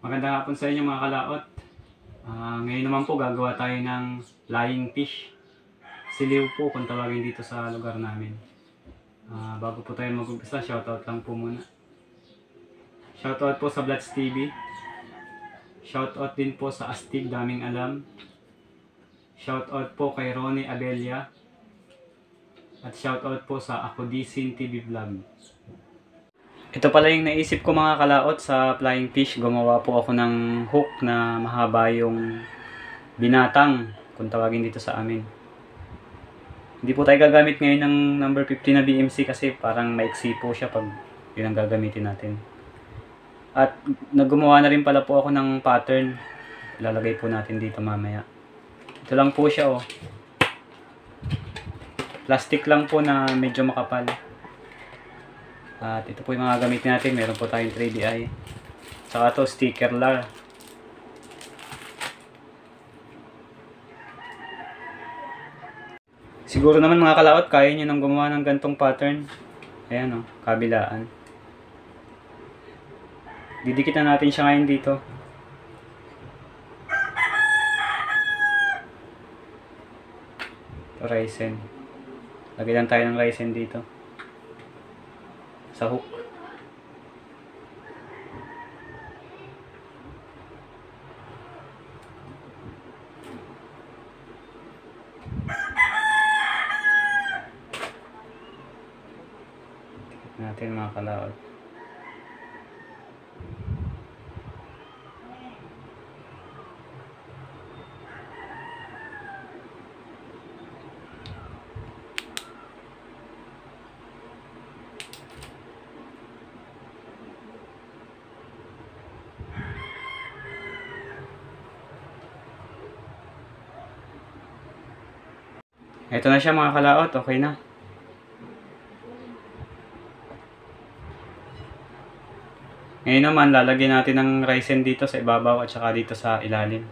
Magandang hapon sa inyo mga kalaot. Ngayon naman po gagawa tayo ng flying fish. Siliw po kung tawagin dito sa lugar namin. Bago po tayo mag-umpisa, shoutout lang po muna. Shoutout po sa Blats TV. Shoutout din po sa Astig Daming Alam. Shoutout po kay Ronnie Abella. At shoutout po sa Akodisin TV Vlog. Ito pala yung naisip ko mga kalaot sa flying fish. Gumawa po ako ng hook na mahaba yung binatang kung tawagin dito sa amin. Hindi po tayo gagamit ngayon ng number 50 na BMC kasi parang maiksi po siya pag yun ang gagamitin natin. At naggumawa na rin pala po ako ng pattern. Ilalagay po natin dito mamaya. Ito lang po siya oh. Plastic lang po na medyo makapal. At ito po yung mga gamitin natin. Meron po tayong 3DI. Saka to sticker lar. Siguro naman mga kalaot, kaya nyo nang gumawa ng gantong pattern. Ayan o, kabilaan. Didikit na natin siya ngayon dito. Ito, resin. Lagay lang tayo ng resin dito. Sa hook. Dikit natin mga kalaot. Ito na siya mga kalaot, okay na. Ngayon naman, lalagyan natin ng resin dito sa ibabaw at saka dito sa ilalim.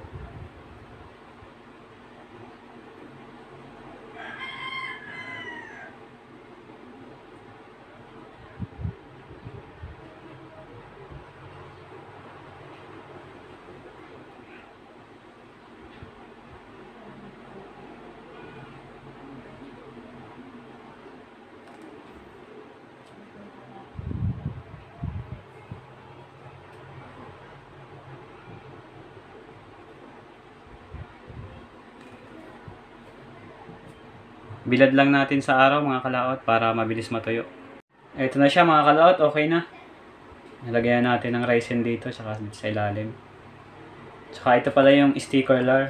Bilad lang natin sa araw mga kalaot para mabilis matuyo. Ito na siya mga kalaot, okay na. Nalagyan natin ng resin dito tsaka sa ilalim. Tsaka ito pala yung sticker lar.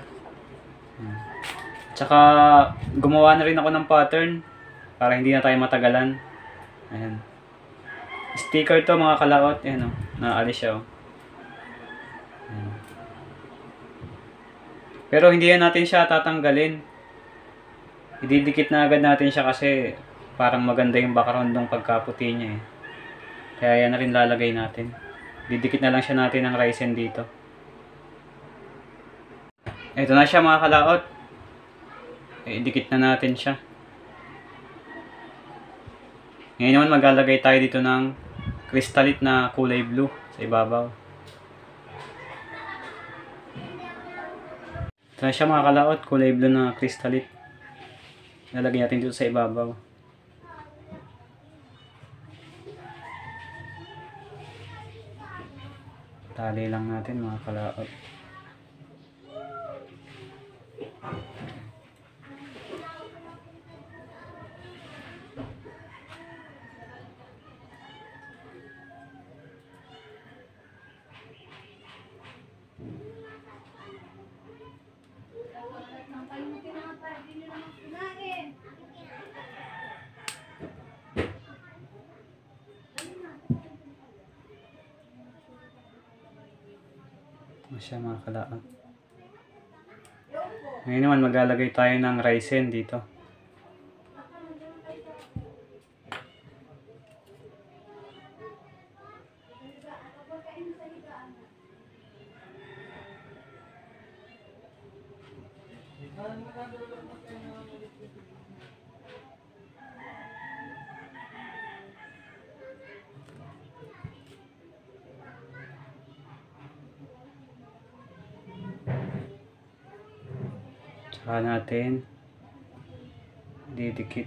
Tsaka gumawa na rin ako ng pattern para hindi na tayo matagalan. Ayan. Sticker to mga kalaot, ayan o, naalis siya o. Ayan. Pero hindi yan natin siya tatanggalin. Ididikit na agad natin siya kasi parang maganda yung background ng pagkaputi niya eh. Kaya yan na rin lalagay natin. Didikit na lang siya natin ng resin dito. Ito na siya mga kalaot. Idikit na natin siya. Ngayon naman maglalagay tayo dito ng crystalite na kulay blue sa ibabaw. Ito na siya mga kalaot, kulay blue na crystalite. Lalagyan natin dito sa ibabaw. Tali lang natin mga kalaot. Siya mga kalaot. Ngayon naman maglalagay tayo ng resin dito. Saka natin didikit.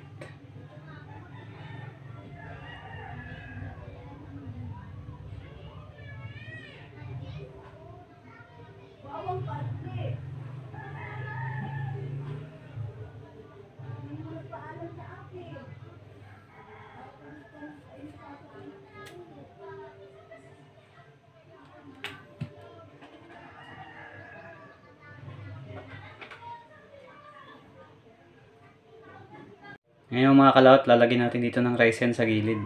Ngayon mga kalawat, lalagyan natin dito ng resin sa gilid.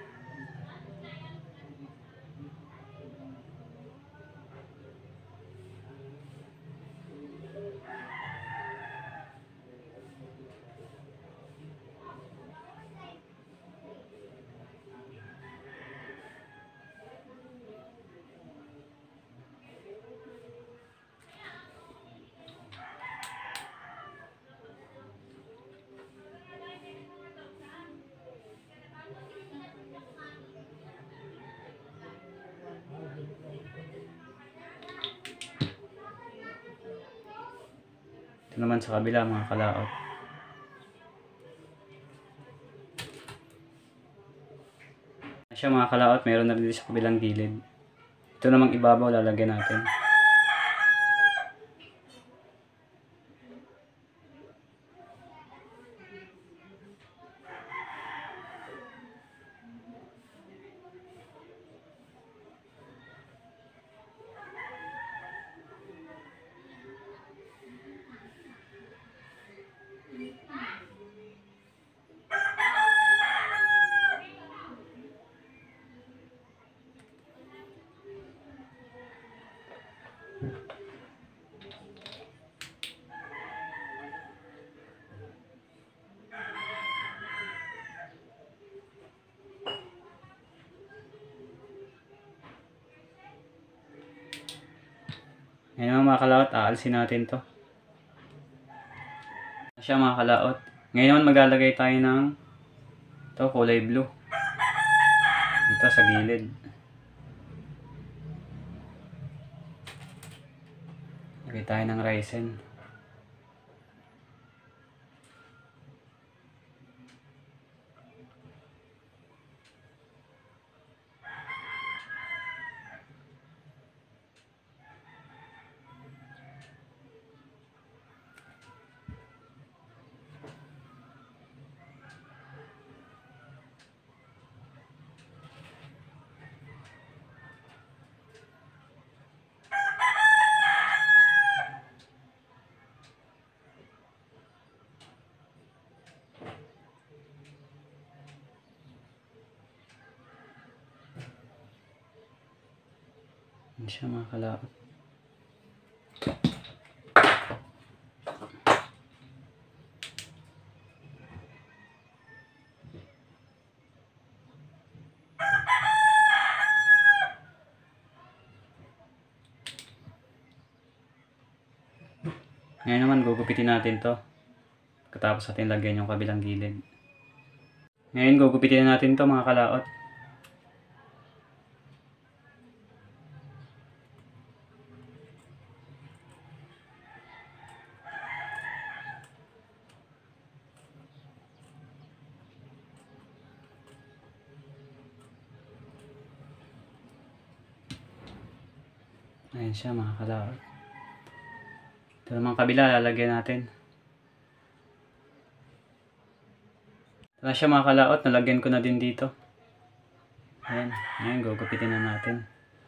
Ito naman sa kabila mga kalaot. Siya mga kalaot, meron na rin sa kabilang gilid. Ito namang ibabaw lalagyan natin. Ngayon mga kalaot, aalisin natin to. Siya mga kalaot. Ngayon maglalagay tayo ng ito, kulay blue. Dito sa gilid. Lagay tayo ng resin. Yan siya mga kalaot. Ngayon naman gugupitin natin to. Katapos natin lagyan yung kabilang gilid. Ngayon gugupitin natin to mga kalaot. Ayan siya mga kalaot. Ito naman kabila, lalagyan natin. Ito na siya mga kalaot, nalagyan ko na din dito. Ayan, ngayon gugupitin na natin.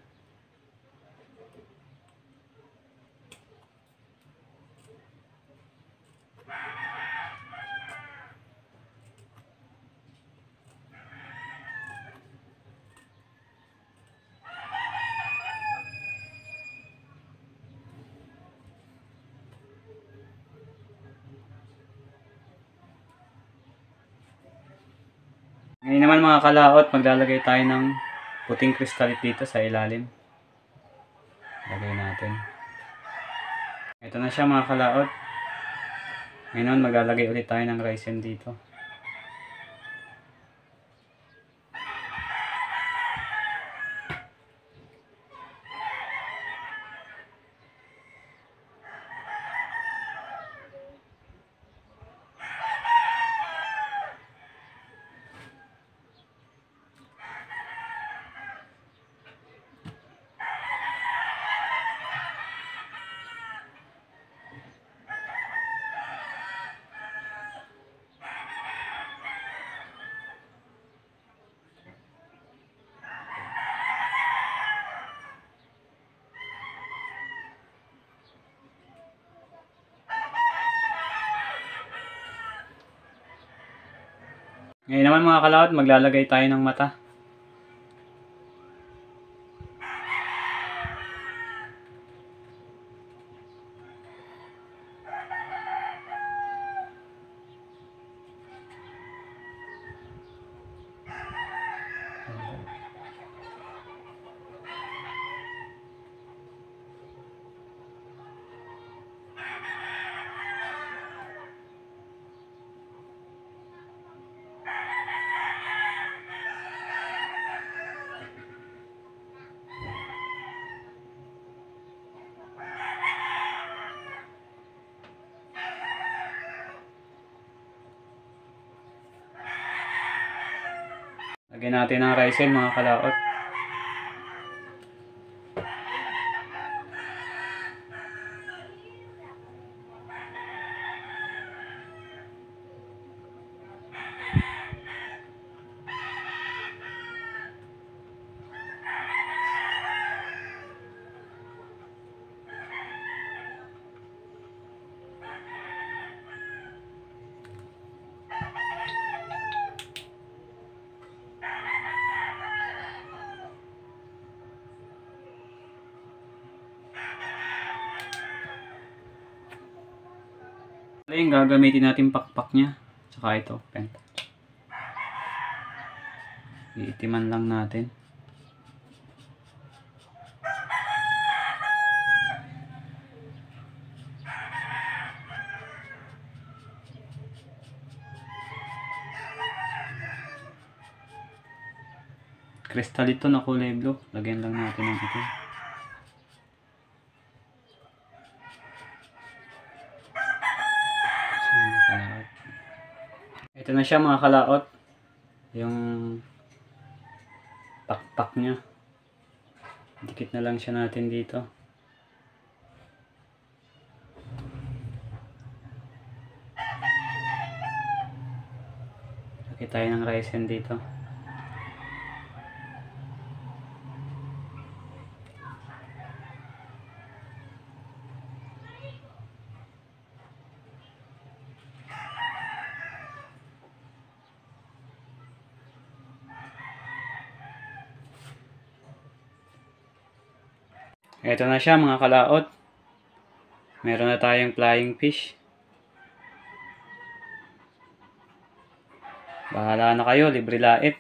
Ngayon naman mga kalaot, maglalagay tayo ng puting kristalit dito sa ilalim. Lagay natin. Ito na siya mga kalaot. Ngayon maglalagay ulit tayo ng resin dito. Ngayon naman mga kalawat, maglalagay tayo ng mata. Lagyan natin ng resin mga kalaot. Yung gagamitin natin pakpak niya. Tsaka ito, pen. Iitiman lang natin. Kristal ito na kulay blue. Lagyan lang natin ng ito. Ito na siya mga kalaot. Yung pakpak niya. Dikit na lang siya natin dito. Lagyan tayo ng resin dito. Ito na siya mga kalaot. Meron na tayong flying fish. Bahala na kayo, libre lait.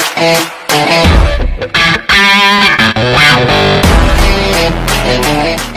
Wow.